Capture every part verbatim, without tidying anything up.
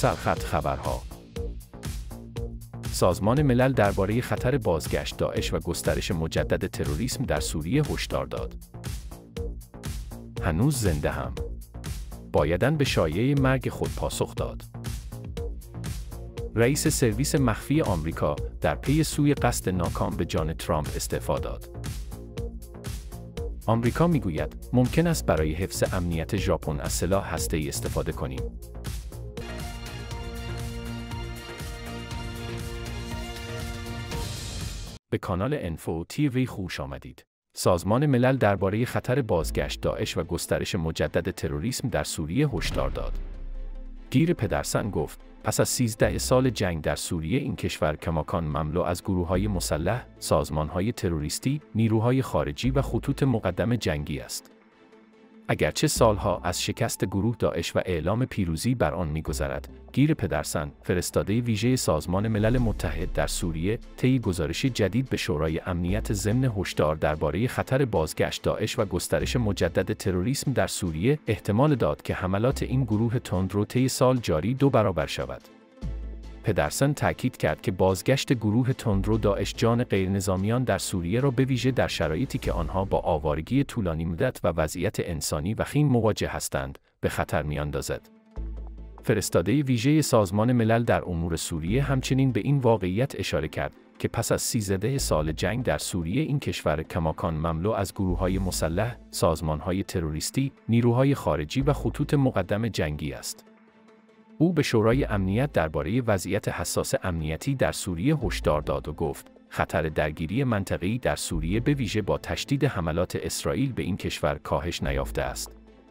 سرخط خبرها. سازمان ملل درباره خطر بازگشت داعش و گسترش مجدد تروریسم در سوریه هشدار داد. هنوز زنده هم. بایدن به شایعه مرگ خود پاسخ داد. رئیس سرویس مخفی آمریکا در پی سوی قصد ناکام به جان ترامپ استعفا داد. آمریکا میگوید ممکن است برای حفظ امنیت ژاپن از سلاح هسته‌ای استفاده کنیم. به کانال انفو تیوی خوش آمدید. سازمان ملل درباره خطر بازگشت داعش و گسترش مجدد تروریسم در سوریه هشدار داد. گیر پدرسن گفت پس از سیزده سال جنگ در سوریه این کشور کماکان مملو از گروه‌های مسلح، سازمان‌های تروریستی، نیروهای خارجی و خطوط مقدم جنگی است. اگرچه سالها از شکست گروه داعش و اعلام پیروزی بر آن می‌گذرد، گیر پدرسن، فرستاده ویژه سازمان ملل متحد در سوریه، طی گزارشی جدید به شورای امنیت ضمن هشدار درباره خطر بازگشت داعش و گسترش مجدد تروریسم در سوریه، احتمال داد که حملات این گروه تندرو طی سال جاری دو برابر شود. پدرسن تاکید کرد که بازگشت گروه تندرو داعش جان غیرنظامیان در سوریه را به ویژه در شرایطی که آنها با آوارگی طولانی مدت و وضعیت انسانی وخیم مواجه هستند، به خطر می‌اندازد. فرستاده ویژه سازمان ملل در امور سوریه همچنین به این واقعیت اشاره کرد که پس از سیزده سال جنگ در سوریه این کشور کماکان مملو از گروه‌های مسلح، سازمان‌های تروریستی، نیروهای خارجی و خطوط مقدم جنگی است. او به شورای امنیت درباره وضعیت حساس امنیتی در سوریه هشدار داد و گفت خطر درگیری منطقه‌ای در سوریه به ویژه با تشدید حملات اسرائیل به این کشور کاهش نیافته است.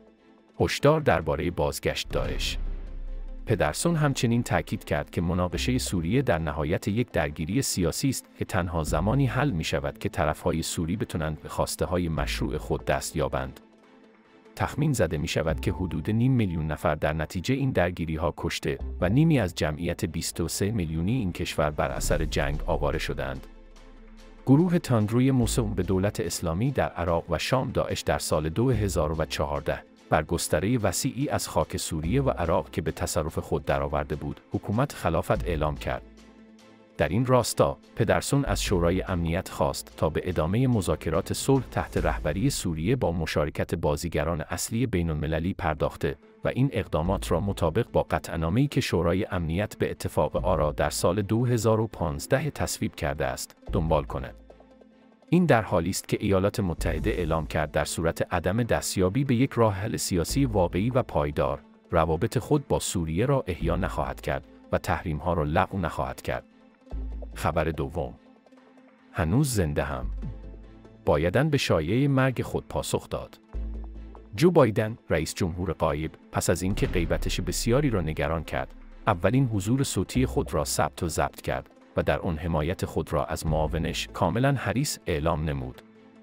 هشدار درباره بازگشت داعش. پدرسون همچنین تاکید کرد که مناقشه سوریه در نهایت یک درگیری سیاسی است که تنها زمانی حل می شود که طرفهای سوری بتوانند به خواسته‌های مشروع خود دست یابند. تخمین زده می شود که حدود نیم میلیون نفر در نتیجه این درگیری ها کشته و نیمی از جمعیت بیست و سه میلیونی این کشور بر اثر جنگ آواره شدند. گروه تندروی موسوم به دولت اسلامی در عراق و شام داعش در سال دو هزار و چهارده بر گستره وسیعی از خاک سوریه و عراق که به تصرف خود درآورده بود، حکومت خلافت اعلام کرد. در این راستا، پدرسون از شورای امنیت خواست تا به ادامه مذاکرات صلح تحت رهبری سوریه با مشارکت بازیگران اصلی بین‌المللی پرداخته و این اقدامات را مطابق با قطعنامه‌ای که شورای امنیت به اتفاق آرا در سال دو هزار و پانزده تصویب کرده است، دنبال کند. این در حالی است که ایالات متحده اعلام کرد در صورت عدم دستیابی به یک راه حل سیاسی واقعی و پایدار، روابط خود با سوریه را احیا نخواهد کرد و تحریم‌ها را لغو نخواهد کرد. خبر دوم. هنوز زنده هم. بایدن به شایعه مرگ خود پاسخ داد. جو بایدن، رئیس جمهور غایب، پس از اینکه غیبتش بسیاری را نگران کرد، اولین حضور صوتی خود را ثبت و ضبط کرد و در آن حمایت خود را از معاونش کاملا هریس اعلام نمود.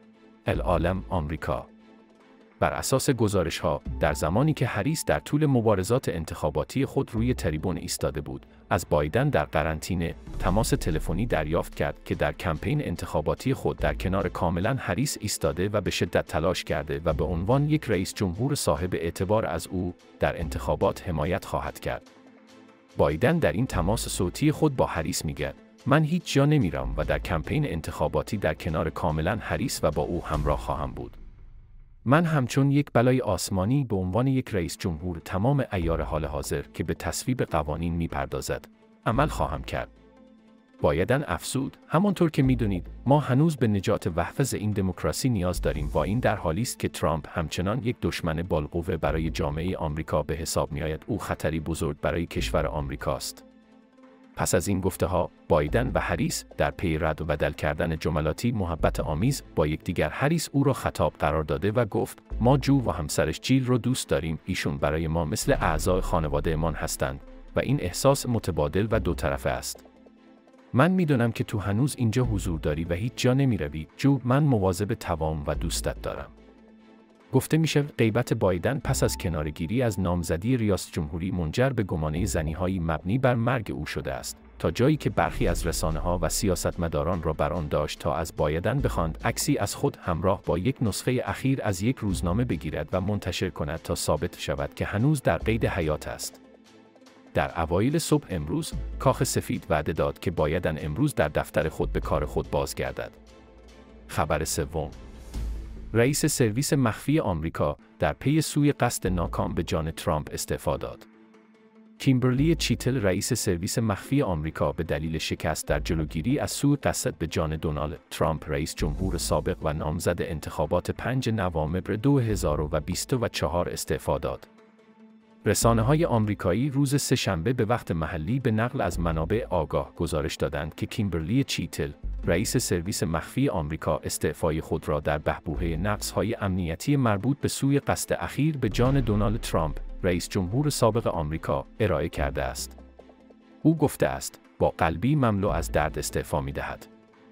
العالم آمریکا. بر اساس گزارش‌ها، در زمانی که هریس در طول مبارزات انتخاباتی خود روی تریبون ایستاده بود، از بایدن در قرنطینه تماس تلفنی دریافت کرد که در کمپین انتخاباتی خود در کنار کاملا هریس ایستاده و به شدت تلاش کرده و به عنوان یک رئیس جمهور صاحب اعتبار از او در انتخابات حمایت خواهد کرد. بایدن در این تماس صوتی خود با هریس میگه من هیچ جا نمیرم و در کمپین انتخاباتی در کنار کاملا هریس و با او همراه خواهم بود. من همچون یک بلای آسمانی به عنوان یک رئیس جمهور تمام عیار حال حاضر که به تصویب قوانین میپردازد، عمل خواهم کرد. بایدن افزود، همانطور که میدونید، ما هنوز به نجات و حفظ این دموکراسی نیاز داریم و این در حالی است که ترامپ همچنان یک دشمن بالقوه برای جامعه آمریکا به حساب میآید. او خطری بزرگ برای کشور آمریکاست. پس از این گفته‌ها، بایدن و هریس در پی رد و بدل کردن جملاتی محبت آمیز با یکدیگر، هریس او را خطاب قرار داده و گفت ما جو و همسرش جیل رو دوست داریم، ایشون برای ما مثل اعضای خانواده‌مان هستند و این احساس متبادل و دو طرفه است. من میدونم که تو هنوز اینجا حضور داری و هیچ جا نمیروی جو، من مواظب توام و دوستت دارم. گفته میشه غیبت بایدن پس از کناره‌گیری از نامزدی ریاست جمهوری منجر به گمانه زنی‌هایی مبنی بر مرگ او شده است، تا جایی که برخی از رسانه‌ها و سیاستمداران را بر آن داشت تا از بایدن بخواند عکسی از خود همراه با یک نسخه اخیر از یک روزنامه بگیرد و منتشر کند تا ثابت شود که هنوز در قید حیات است. در اوایل صبح امروز، کاخ سفید وعده داد که بایدن امروز در دفتر خود به کار خود بازگردد. خبر سوم، رئیس سرویس مخفی آمریکا در پی سوی قصد ناکام به جان ترامپ استعفا داد. کیمبرلی چیتل، رئیس سرویس مخفی آمریکا، به دلیل شکست در جلوگیری از سوء قصد به جان دونالد ترامپ، رئیس جمهور سابق و نامزد انتخابات پنجم نوامبر دو هزار و بیست و چهار استعفا داد. رسانه‌های آمریکایی روز سه‌شنبه به وقت محلی به نقل از منابع آگاه گزارش دادند که کیمبرلی چیتل، رئیس سرویس مخفی آمریکا، استعفای خود را در بحبوحه نقص‌های امنیتی مربوط به سوء قصد اخیر به جان دونالد ترامپ، رئیس جمهور سابق آمریکا، ارائه کرده است. او گفته است با قلبی مملو از درد استعفا می‌دهد.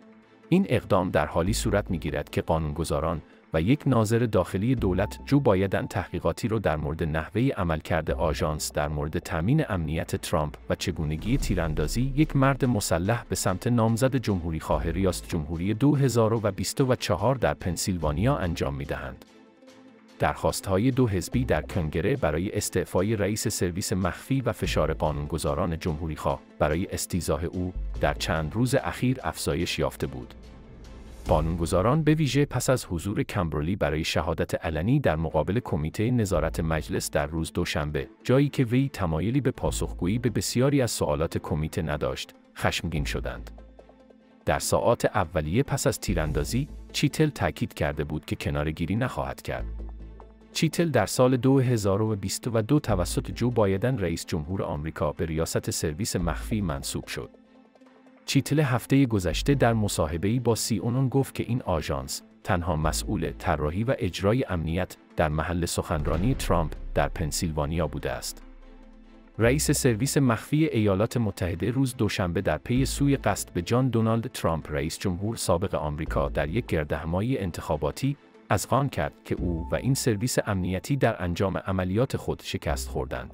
این اقدام در حالی صورت می‌گیرد که قانونگذاران و یک ناظر داخلی دولت جو بایدن تحقیقاتی را در مورد نحوه عملکرد آژانس در مورد تامین امنیت ترامپ و چگونگی تیراندازی یک مرد مسلح به سمت نامزد جمهوری‌خواه ریاست جمهوری دو هزار و بیست و چهار در پنسیلوانیا انجام می‌دهند. درخواست‌های دو حزبی در کنگره برای استعفای رئیس سرویس مخفی و فشار قانونگذاران جمهوری‌خواه برای استیضاح او در چند روز اخیر افزایش یافته بود. قانونگذاران به ویژه پس از حضور کیمبرلی برای شهادت علنی در مقابل کمیته نظارت مجلس در روز دوشنبه، جایی که وی تمایلی به پاسخگویی به بسیاری از سوالات کمیته نداشت، خشمگین شدند. در ساعات اولیه پس از تیراندازی، چیتل تاکید کرده بود که کناره‌گیری نخواهد کرد. چیتل در سال دو هزار و بیست و دو توسط جو بایدن رئیس جمهور آمریکا به ریاست سرویس مخفی منصوب شد. چیتل هفته گذشته در مصاحبه‌ای با سی ان ان گفت که این آژانس تنها مسئول طراحی و اجرای امنیت در محل سخنرانی ترامپ در پنسیلوانیا بوده است. رئیس سرویس مخفی ایالات متحده روز دوشنبه در پی سوء قصد به جان دونالد ترامپ، رئیس جمهور سابق آمریکا، در یک گردهمایی انتخاباتی اذعان کرد که او و این سرویس امنیتی در انجام عملیات خود شکست خوردند.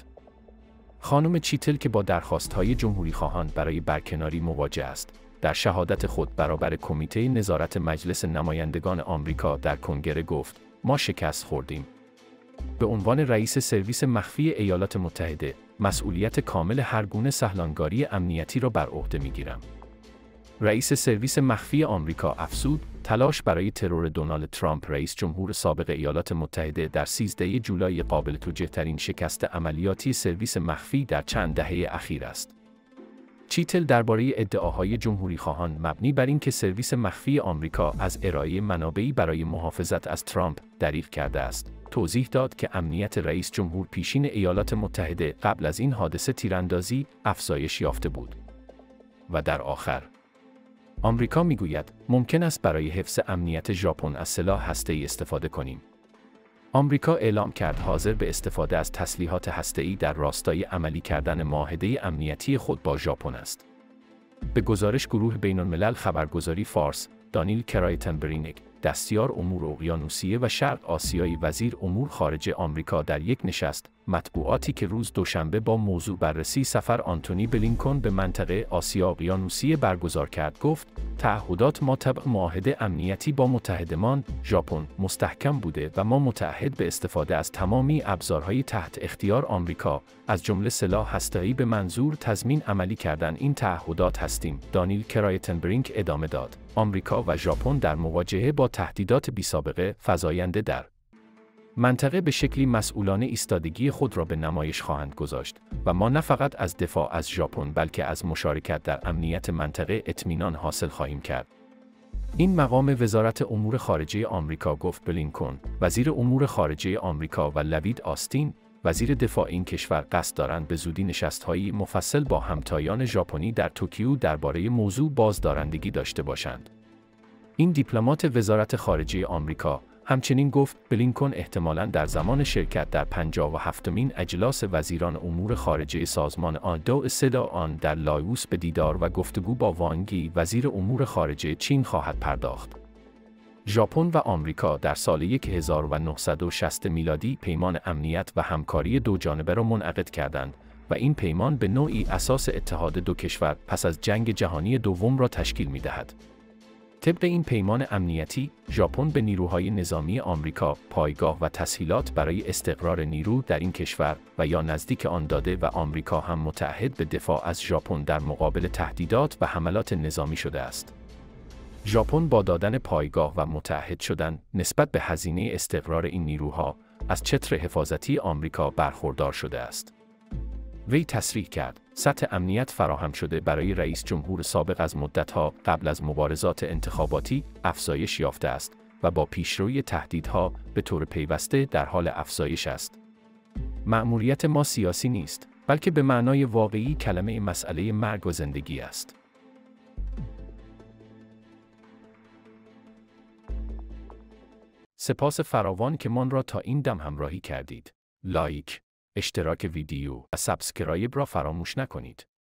خانم چیتل که با درخواست‌های جمهوری‌خواهان برای برکناری مواجه است، در شهادت خود برابر کمیته نظارت مجلس نمایندگان آمریکا در کنگره گفت: ما شکست خوردیم. به عنوان رئیس سرویس مخفی ایالات متحده، مسئولیت کامل هر گونه سهلانگاری امنیتی را بر عهده می‌گیرم. رئیس سرویس مخفی آمریکا افزود: تلاش برای ترور دونالد ترامپ، رئیس جمهور سابق ایالات متحده، در سیزدهم جولای قابل توجیه‌ترین شکست عملیاتی سرویس مخفی در چند دهه اخیر است. چیتل درباره ادعاهای جمهوری‌خواهان مبنی بر اینکه سرویس مخفی آمریکا از ارائه منابعی برای محافظت از ترامپ دریغ کرده است، توضیح داد که امنیت رئیس جمهور پیشین ایالات متحده قبل از این حادثه تیراندازی افزایش یافته بود. و در آخر، آمریکا میگوید ممکن است برای حفظ امنیت ژاپن از سلاح هسته‌ای استفاده کنیم. آمریکا اعلام کرد حاضر به استفاده از تسلیحات هسته‌ای در راستای عملی کردن معاهده امنیتی خود با ژاپن است. به گزارش گروه بین‌الملل خبرگزاری فارس، دانیل کرایتنبرینگ، دستیار امور اقیانوسیه و شرق آسیایی وزیر امور خارجه آمریکا، در یک نشست مطبوعاتی که روز دوشنبه با موضوع بررسی سفر آنتونی بلینکن به منطقه آسیا اقیانوسیه برگزار کرد، گفت: تعهدات ما طبق معاهده امنیتی با متحدمان ژاپن مستحکم بوده و ما متعهد به استفاده از تمامی ابزارهای تحت اختیار آمریکا، از جمله سلاح هسته‌ای، به منظور تضمین عملی کردن این تعهدات هستیم. دانیل کرایتنبرینگ ادامه داد: آمریکا و ژاپن در مواجهه با تهدیدات بی‌سابقه فزاینده در منطقه به شکلی مسئولانه ایستادگی خود را به نمایش خواهند گذاشت و ما نه فقط از دفاع از ژاپن بلکه از مشارکت در امنیت منطقه اطمینان حاصل خواهیم کرد. این مقام وزارت امور خارجه آمریکا، گفت بلینکن، وزیر امور خارجه آمریکا و لوید آستین، وزیر دفاع این کشور، قصد دارند به زودی نشست‌های مفصل با همتایان ژاپنی در توکیو درباره موضوع بازدارندگی داشته باشند. این دیپلمات وزارت خارجه آمریکا همچنین گفت بلینکن احتمالاً در زمان شرکت در پنجاه و هفتمین اجلاس وزیران امور خارجه سازمان آن دو سدا آن در لائوس به دیدار و گفتگو با وانگ یی، وزیر امور خارجه چین، خواهد پرداخت. ژاپن و آمریکا در سال هزار و نهصد و شصت میلادی پیمان امنیت و همکاری دوجانبه را منعقد کردند و این پیمان به نوعی اساس اتحاد دو کشور پس از جنگ جهانی دوم را تشکیل می‌دهد. طبق این پیمان امنیتی، ژاپن به نیروهای نظامی آمریکا پایگاه و تسهیلات برای استقرار نیرو در این کشور و یا نزدیک آن داده و آمریکا هم متعهد به دفاع از ژاپن در مقابل تهدیدات و حملات نظامی شده است. ژاپن با دادن پایگاه و متعهد شدن نسبت به هزینه استقرار این نیروها از چتر حفاظتی آمریکا برخوردار شده است. وی تصریح کرد: سطح امنیت فراهم شده برای رئیس جمهور سابق از مدتها قبل از مبارزات انتخاباتی افزایش یافته است و با پیشروی تهدیدها به طور پیوسته در حال افزایش است. مأموریت ما سیاسی نیست، بلکه به معنای واقعی کلمه مسئله مرگ و زندگی است. سپاس فراوان که من را تا این دم همراهی کردید. لایک، اشتراک ویدیو و سابسکرایب را فراموش نکنید.